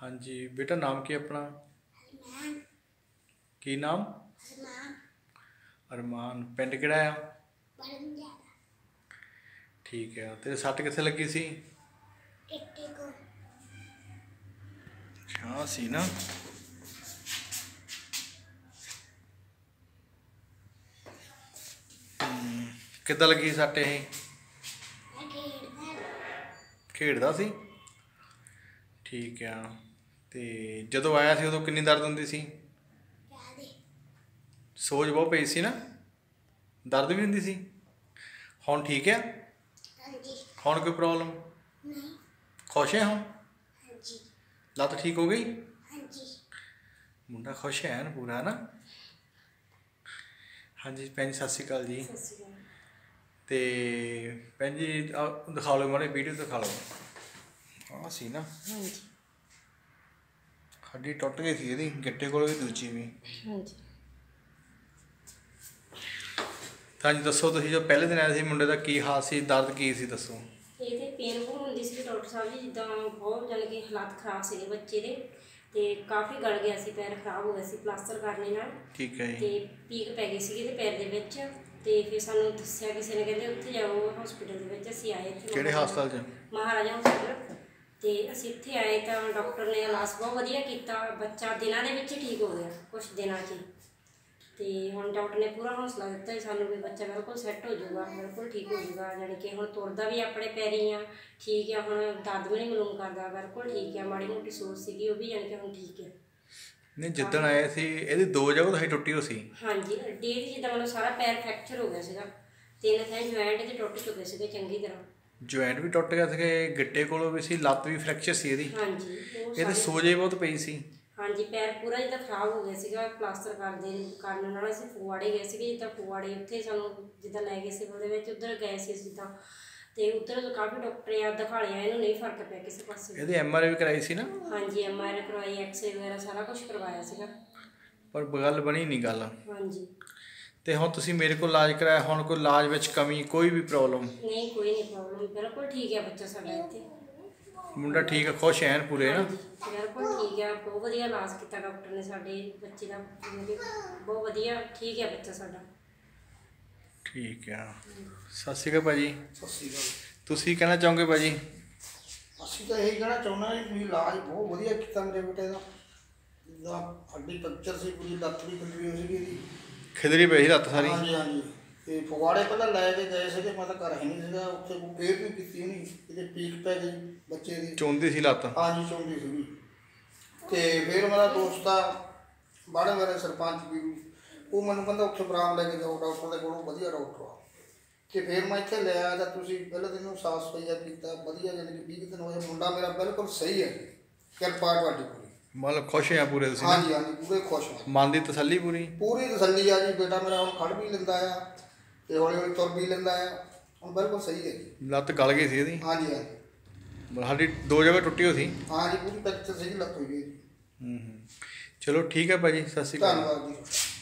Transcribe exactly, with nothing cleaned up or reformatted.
हाँ जी बेटा, नाम की अपना? अरमान। की नाम? अरमान। अरमान। पिंड किहड़ा आ? बड़मजादा। ठीक है। तेरे सੱਟ कित्थे लगी सी? टिट्टी को। हाँ सी ना। किद्दां लगी सੱਟ ਇਹ? मैं खेड़दा ਖੇਡਦਾ ਸੀ। ਠੀਕ ਆ। ਤੇ ਜਦੋਂ ਆਇਆ ਸੀ ਉਦੋਂ ਕਿੰਨੀ ਦਰਦ ਹੁੰਦੀ ਸੀ? ਜ਼ਿਆਦੇ। ਸੋਜ ਬਹੁਤ ਪਈ ਸੀ ਨਾ, ਦਰਦ ਵੀ ਹੁੰਦੀ ਸੀ। ਹੁਣ ਠੀਕ ਆ? ਹਾਂਜੀ। ਹੁਣ ਕੋਈ ਪ੍ਰੋਬਲਮ ਨਹੀਂ। ਖੁਸ਼ ਹੈ ਹੁਣ? ਹਾਂਜੀ। ਲੱਤ ਠੀਕ ਹੋ ਗਈ? ਹਾਂਜੀ। ਮੁੰਡਾ ਖੁਸ਼ ਹੈ ਨਾ ਪੂਰਾ ਨਾ। ਹਾਂਜੀ ਭੈਣ ਜੀ, ਸਤਿ ਸ਼੍ਰੀ ਅਕਾਲ ਜੀ। ਸਤਿ ਸ਼੍ਰੀ ਅਕਾਲ। ਤੇ ਭੈਣ ਜੀ ਆਹ ਦਿਖਾ ਲਓ ਮਾੜੇ ਵੀਡੀਓ ਦਿਖਾ ਲਓ। ਆਹ ਸੀ ਨਾ, ਹਾਂਜੀ। ਹੱਡੀ ਟੁੱਟ ਗਈ ਸੀ ਇਹਦੀ, ਗਿੱਟੇ ਕੋਲ ਵੀ ਦੂਜੀ ਵੀ। ਹਾਂਜੀ। ਤਾਂ ਜੀ ਦੱਸੋ, ਤੁਸੀਂ ਜੋ ਪਹਿਲੇ ਦਿਨ ਆਏ ਸੀ ਮੁੰਡੇ ਦਾ ਕੀ ਹਾਲ ਸੀ, ਦਰਦ ਕੀ ਸੀ ਦੱਸੋ? ਇਹ ਤੇ ਪੇਨ ਬਹੁਤ ਹੁੰਦੀ ਸੀ ਡਾਕਟਰ ਸਾਹਿਬ ਜੀ, ਜਿੱਦਾਂ ਬਹੁਤ ਜਾਣੀ ਕਿ ਹਾਲਾਤ ਖਰਾਬ ਸੀਗੇ ਬੱਚੇ ਦੇ, ਤੇ ਕਾਫੀ ਗਲ ਗਿਆ ਸੀ, ਪੈਰ ਖਰਾਬ ਹੋ ਗਿਆ ਸੀ ਪਲਾਸਟਰ ਕਰਨੇ ਨਾਲ। ਠੀਕ ਹੈ ਜੀ। ਤੇ ਪੀਕ ਪੈ ਗਈ ਸੀਗੀ ਇਹਦੇ ਪੈਰ ਦੇ ਵਿੱਚ, ਤੇ ਫਿਰ ਸਾਨੂੰ ਦੱਸਿਆ ਕਿਸੇ ਨੇ, ਕਹਿੰਦੇ ਉੱਥੇ ਜਾਓ ਹਸਪੀਟਲ ਦੇ ਵਿੱਚ। ਅਸੀਂ ਆਏ ਇੱਥੇ ਕਿਹੜੇ ਹਸਪਤਾਲ 'ਚ? ਮਹਾਰਾਜਾ ਹਸਪੀਟਲ। ਤੇ ਅਸੀਂ ਇੱਥੇ ਆਏ ਤਾਂ ਡਾਕਟਰ ਨੇ ਇਲਾਜ ਬਹੁਤ ਵਧੀਆ ਕੀਤਾ, ਬੱਚਾ ਦਿਨਾਂ ਦੇ ਵਿੱਚ ਠੀਕ ਹੋ ਗਿਆ, ਕੁਛ ਦਿਨਾਂ 'ਚ। ਤੇ ਹੁਣ ਡਾਕਟਰ ਨੇ ਪੂਰਾ ਹੌਸਲਾ ਦਿੱਤਾ ਸਾਨੂੰ ਵੀ ਬੱਚਾ ਬਿਲਕੁਲ ਸੈੱਟ ਹੋ ਜਾਊਗਾ, ਬਿਲਕੁਲ ਠੀਕ ਹੋ ਜਾਊਗਾ, ਜਾਣੀ ਕਿ ਹੁਣ ਤੁਰਦਾ ਵੀ ਆਪਣੇ ਪੈਰੀ ਆ, ਠੀਕ ਆ, ਹੁਣ ਦਰਦ ਵੀ ਨਹੀਂ ਮਾਲੂਮ ਕਰਦਾ, ਬਿਲਕੁਲ ਠੀਕ ਆ। ਮਾੜੀ ਮੋਟੀ ਸੋਚ ਸੀਗੀ ਉਹ ਵੀ ਜਾਣੀ ਕਿ ਹੁਣ ਠੀਕ ਹੈ। ਨਹੀਂ, ਜਿੱਦਣ ਆਏ ਸੀ ਇਹਦੀ ਦੋ ਜਗ੍ਹਾ ਤਾਂ ਟੁੱਟੀ ਹੋ ਸੀ? ਹਾਂਜੀ, ਅੱਡੀ ਦੀ ਜਿੱਦਾਂ ਮਤਲਬ ਸਾਰਾ ਪੈਰ ਫ੍ਰੈਕਚਰ ਹੋ ਗਿਆ ਸੀਗਾ, ਤਿੰਨ ਥਾਂ ਜੁਆਇੰਟ ਤੇ ਟੁੱਟ ਚੁੱਕੇ ਸੀਗੇ ਚੰਗੀ ਤਰ੍ਹਾਂ। ਜੁਆਇੰਟ ਵੀ ਟੁੱਟ ਗਿਆ ਸੀਗੇ, ਗਿੱਟੇ ਕੋਲੋਂ ਵੀ ਸੀ, ਲੱਤ ਵੀ ਫ੍ਰੈਕਚਰ ਸੀ ਇਹਦੀ। ਹਾਂਜੀ। ਇਹਦੇ ਸੋਜੇ ਬਹੁਤ ਪਈ ਸੀ। ਹਾਂਜੀ, ਪੈਰ ਪੂਰਾ ਜਿੱਦਾਂ ਖਰਾਬ ਹੋ ਗਿਆ ਸੀਗਾ ਪਲਾਸਟਰ ਕਰਦੇ ਕਰਨ ਨਾਲ। ਅਸੀਂ ਫਗਵਾੜੇ ਗਏ ਸੀਗੇ, ਜਿੱਦਾਂ ਫਗਵਾੜੇ ਉੱਥੇ ਸਾਨੂੰ ਜਿੱਦਾਂ ਲੈ ਗਏ ਸਿਵਲ ਦੇ ਵਿੱਚ, ਉੱਧਰ ਗਏ ਸੀ ਅਸੀਂ ਤਾਂ, ਤੇ ਉੱਧਰ ਕਾਫੀ ਡਾਕਟਰ ਆ ਦਿਖਾ ਲਿਆ, ਇਹਨੂੰ ਨਹੀਂ ਫਰਕ ਪਿਆ ਕਿਸੇ ਪਾਸੇ। ਇਹਦੀ ਐਮ ਆਰ ਆਈ ਵੀ ਕਰਾਈ ਸੀ ਨਾ? ਹਾਂਜੀ, ਐਮ ਆਰ ਆਈ ਕਰਵਾਈ, ਐਕਸਰੇ ਵਗੈਰਾ ਸਾਰਾ ਕੁਝ ਕਰਵਾਇਆ ਸੀਗਾ, ਪਰ ਗੱਲ ਬਣੀ ਨਹੀਂ ਗੱਲ। ਹਾਂਜੀ। ਤੇ ਹੁਣ ਤੁਸੀਂ ਮੇਰੇ ਕੋਲ ਇਲਾਜ ਕਰਾਇਆ, ਹੁਣ ਕੋਈ ਇਲਾਜ ਵਿੱਚ ਕਮੀ, ਕੋਈ ਵੀ ਪ੍ਰੋਬਲਮ? ਨਹੀਂ, ਕੋਈ ਨਹੀਂ ਪ੍ਰੋਬਲਮ, ਬਿਲਕੁਲ ਠੀਕ ਹੈ ਬੱਚਾ ਸਾਡਾ ਇੱਥੇ। ਮੁੰਡਾ ਠੀਕ ਹੈ, ਖੁਸ਼ ਹੈ ਪੂਰੇ ਨਾ? ਬਿਲਕੁਲ ਠੀਕ ਹੈ, ਬਹੁਤ ਵਧੀਆ ਇਲਾਜ ਕੀਤਾ ਡਾਕਟਰ ਨੇ ਸਾਡੇ ਬੱਚੇ ਦਾ, ਬਹੁਤ ਵਧੀਆ ਠੀਕ ਹੈ ਬੱਚਾ ਸਾਡਾ। ਠੀਕ ਆ। ਸਤਿ ਸ਼੍ਰੀ ਅਕਾਲ ਭਾਜੀ। ਸਤਿ ਸ਼੍ਰੀ ਅਕਾਲ। ਤੁਸੀਂ ਕਹਿਣਾ ਚਾਹੋਗੇ ਭਾਜੀ? ਅਸੀਂ ਤਾਂ ਇਹੀ ਕਹਿਣਾ ਚਾਹੁੰਦਾ ਜੀ, ਤੁਸੀਂ ਇਲਾਜ ਬਹੁਤ ਵਧੀਆ ਕੀਤਾ ਮੇਰੇ ਬੇਟੇ ਦਾ। ਜਿੱਦਾਂ ਹੱਡੀ ਫ੍ਰੈਕਚਰ ਸੀ, ਪੂਰੀ ਲੱਤ ਵੀ ਖਿਲਰੀ ਹੋਈ ਸੀਗੀ ਇਹਦੀ। ਖਿਦਰੀ ਪਈ ਸੀ ਲੱਤ ਸਾਰੀ? ਹਾਂਜੀ ਹਾਂਜੀ। ਤੇ ਫਗਵਾੜੇ ਪਹਿਲਾਂ ਲੈ ਕੇ ਗਏ ਸੀਗੇ, ਮੈਂ ਤਾਂ ਘਰ ਹੈ ਨਹੀਂ ਸੀਗਾ, ਉੱਥੇ ਕੋਈ ਕੇਅਰ ਵੀ ਕੀਤੀ ਉਹਨੇ, ਇਹਦੇ ਪੀਕ ਪੈ ਗਈ ਬੱਚੇ ਦੀ। ਚੋਂਦੀ ਸੀ ਲੱਤ? ਹਾਂਜੀ, ਚੋਂਦੀ ਸੀਗੀ। ਤੇ ਫਿਰ ਮੇਰਾ ਦੋਸਤ ਆ ਬਾੜੇ ਮੇਰੇ ਸਰਪੰਚ ਵੀ, ਉਹ ਮੈਨੂੰ ਕਹਿੰਦਾ ਉੱਥੇ ਬਰਾਮ ਲੈ ਕੇ ਜਾਓ ਡਾਕਟਰ ਦੇ ਕੋਲੋਂ, ਵਧੀਆ ਡਾਕਟਰ ਆ। ਤੇ ਫਿਰ ਮੈਂ ਇੱਥੇ ਲੈ ਆਇਆ ਤਾਂ ਤੁਸੀਂ ਪਹਿਲੇ ਦਿਨ ਨੂੰ ਸਾਫ਼ ਸਫਾਈਆ ਕੀਤਾ, ਵਧੀਆ, ਜਾਣੀ ਕਿ ਵੀਹ ਦਿਨ ਹੋਏ, ਮੁੰਡਾ ਮੇਰਾ ਬਿਲਕੁਲ ਸਹੀ ਹੈ, ਕਿਰਪਾ ਤੁਹਾਡੀ ਪੂਰੀ। ਮਤਲਬ ਖੁਸ਼ ਆ ਪੂਰੇ ਤੁਸੀਂ? ਹਾਂਜੀ ਹਾਂਜੀ, ਪੂਰੇ ਖੁਸ਼ ਹਾਂ। ਮਨ ਦੀ ਤਸੱਲੀ ਪੂਰੀ? ਪੂਰੀ ਤਸੱਲੀ ਆ ਜੀ। ਬੇਟਾ ਮੇਰਾ ਹੁਣ ਖੜ ਵੀ ਲੈਂਦਾ ਆ, ਤੇ ਹੌਲੀ ਹੌਲੀ ਤੁਰ ਵੀ ਲੈਂਦਾ ਆ, ਹੁਣ ਬਿਲਕੁਲ ਸਹੀ ਹੈ ਜੀ। ਲੱਤ ਗਲ ਗਈ ਸੀ ਇਹਦੀ? ਹਾਂਜੀ ਹਾਂਜੀ। ਸਾਡੀ ਦੋ ਜਗ੍ਹਾ ਟੁੱਟੀ ਹੋ ਸੀ? ਹਾਂਜੀ, ਪੂਰੀ ਫ੍ਰੈਕਚਰ ਸੀਗੀ ਲੱਤ ਹੋਈ ਜੀ। ਹੂੰ ਹੂੰ। ਚਲੋ ਠੀਕ ਹੈ ਭਾਜੀ, ਸਤਿ ਸ਼੍ਰੀ ਅਕਾਲ। ਧੰਨਵਾਦ ਜੀ।